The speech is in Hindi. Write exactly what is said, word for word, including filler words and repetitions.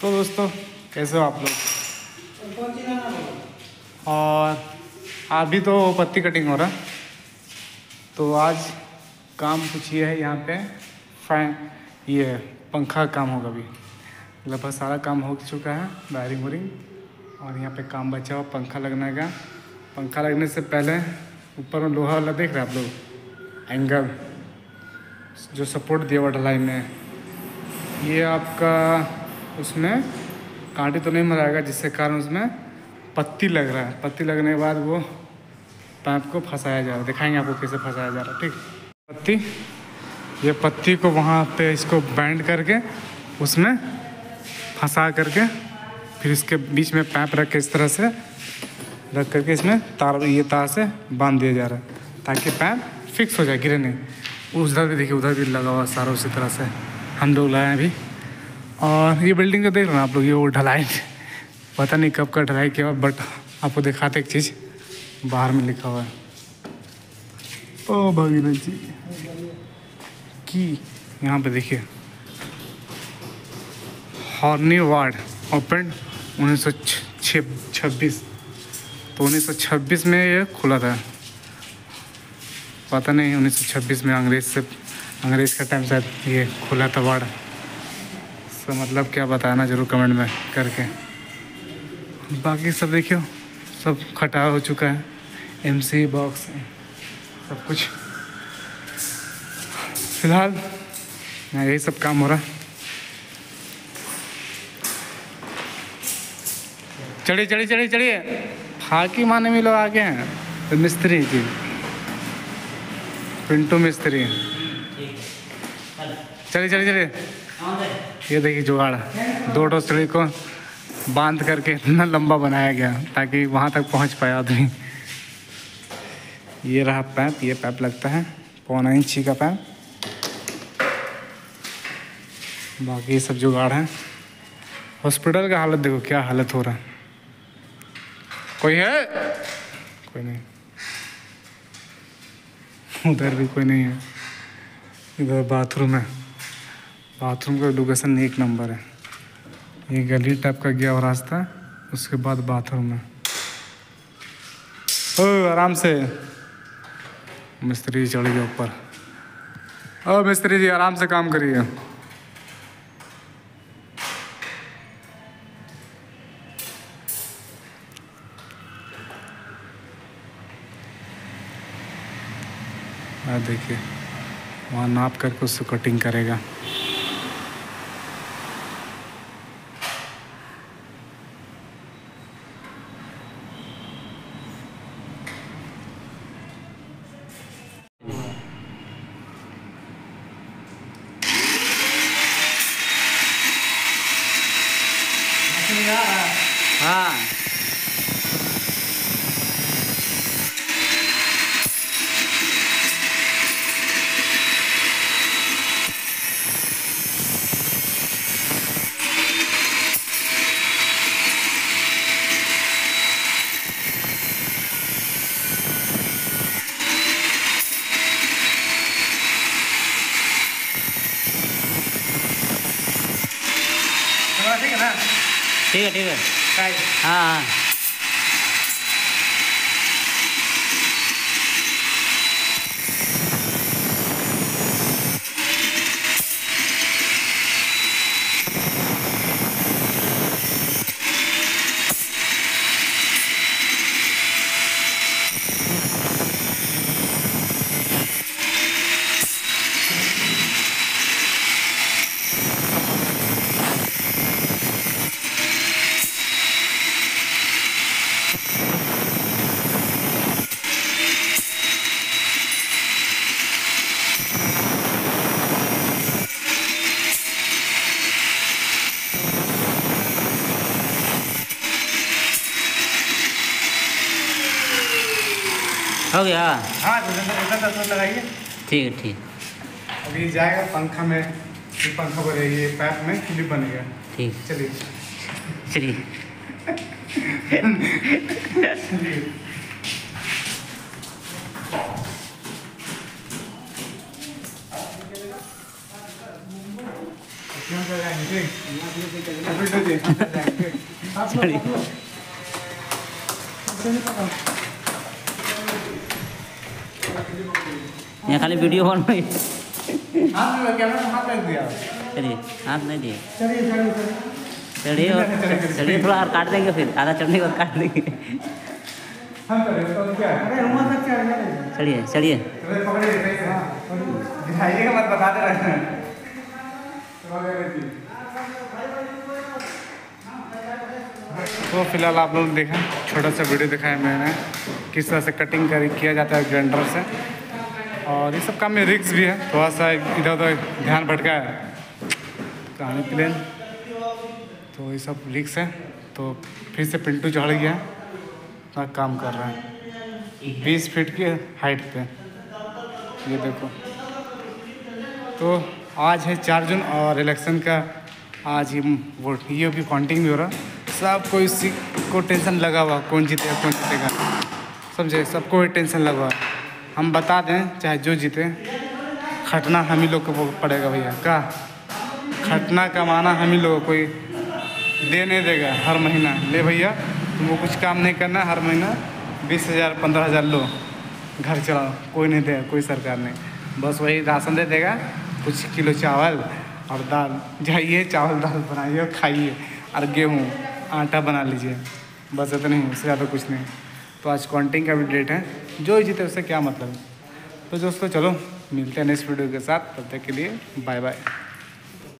तो दोस्तों कैसे हो आप लोग। और अभी तो पत्ती कटिंग हो रहा, तो आज काम कुछ ये है यहाँ पे फैन, ये पंखा काम होगा। अभी लगभग सारा काम हो चुका है, वायरिंग वायरिंग, और यहाँ पे काम बचा हुआ पंखा लगने का। पंखा लगने से पहले ऊपर में लोहा वाला देख रहे हैं आप लोग, एंगल जो सपोर्ट दिया हुआ ढलाई में, ये आपका उसमें कांटे तो नहीं मराएगा, जिससे कारण उसमें पत्ती लग रहा है। पत्ती लगने के बाद वो पाइप को फंसाया जा रहा है, दिखाएंगे आपको कैसे फंसाया जा रहा है। ठीक, पत्ती, ये पत्ती को वहाँ पे इसको बैंड करके उसमें फंसा करके फिर इसके बीच में पाइप रख के इस तरह से रख करके इसमें तार, ये तार से बांध दिया जा रहा है ताकि पाइप फिक्स हो जाए, गिरे नहीं। उधर भी देखिए, उधर भी लगा हुआ सारा उसी तरह से हम लोग लाए हैं अभी। और ये बिल्डिंग को देख रहे हैं आप लोग, ये वो ढलाई पता नहीं कब का ढलाई किया, बट आपको दिखाते एक चीज़, बाहर में लिखा हुआ है ओ भगीरथ जी की, यहाँ पे देखिए हॉर्नी वार्ड ओपन उन्नीस सौ छब्बीस। तो उन्नीस सौ छब्बीस में ये खुला था, पता नहीं उन्नीस सौ छब्बीस में अंग्रेज से अंग्रेज का टाइम शायद ये खुला था वार्ड। तो मतलब क्या बताना ज़रूर कमेंट में करके। बाकी सब देखियो, सब खटा हो चुका है, एमसी बॉक्स सब कुछ। फिलहाल यही सब काम हो रहा। चढ़िए चढ़िए चढ़िए चढ़िए, फाकी माने में लोग आगे हैं। तो मिस्त्री जी, पिंटू मिस्त्री, चलिए चलिए चलिए। ये देखिए जुगाड़, दो डोसड़ी को बांध करके इतना लंबा बनाया गया ताकि वहाँ तक पहुँच पाए आदमी। ये रहा पैप, ये पैप लगता है पौना इंची का पैप। बाकी सब जुगाड़ है। हॉस्पिटल का हालत देखो, क्या हालत हो रहा है। कोई है? कोई नहीं, उधर भी कोई नहीं है। इधर बाथरूम है, बाथरूम का लोकेशन एक नंबर है। ये गली टाइप का गया हुआ रास्ता, उसके बाद बाथरूम है। ओ आराम से, मिस्त्री चढ़ गया ऊपर। ओ मिस्त्री जी आराम से काम करिए। देखिए वहाँ नाप करके उससे कटिंग करेगा। हाँ ठीक है ना, ठीक है ठीक है। हाँ हाँ हो गया। हाँ दस मिनट लगाइए। ठीक है ठीक। अभी जाएगा पंखा में, ये पंखा बने, ये पैप में क्लिप बनेगा। ठीक, चलिए चलिए। क्यों कर रहे हैं? चलिए यहाँ खाली वीडियो ऑन हुई। चलिए हाथ नहीं दिए। चलिए चलिए थोड़ा और काट देंगे, फिर आधा चढ़ने के बाद काट देंगे। चलिए चलिए मत बता दे रहे हैं। तो फिलहाल आप लोग देखा, छोटा सा वीडियो दिखाया मैंने किस तरह से कटिंग कर किया जाता है ग्राइंडर से। और ये सब काम में रिस्क भी है, थोड़ा सा इधर उधर ध्यान भटका है कहानी प्लेन, तो ये सब रिस्क है। तो फिर से पिंटू चढ़ गया, अपना काम कर रहा है बीस फीट की हाइट पे, ये देखो। तो आज है चार जून और इलेक्शन का आज ही वोट, ये भी काउंटिंग भी हो रहा। सबको इसी को टेंशन लगा हुआ, कौन जीतेगा कौन जीतेगा, समझे, सबको टेंशन लगा हुआ। हम बता दें चाहे जो जीते, खटना हम ही लोग को पड़ेगा भैया। का खटना कमाना हम ही लोग, कोई दे नहीं देगा हर महीना। ले भैया तुमको कुछ काम नहीं करना, हर महीना बीस हज़ार पंद्रह हज़ार लो, घर चलाओ, कोई नहीं देगा, कोई सरकार नहीं। बस वही राशन दे देगा, कुछ किलो चावल और दाल, जाइए चावल दाल बनाइए और खाइए, और गेहूँ आटा बना लीजिए, बस इतना ही, उससे ज़्यादा कुछ नहीं। तो आज काउंटिंग का भी डेट है, जो जीते उससे क्या मतलब। तो दोस्तों चलो मिलते हैं नेक्स्ट वीडियो के साथ, तब तक के लिए बाय बाय।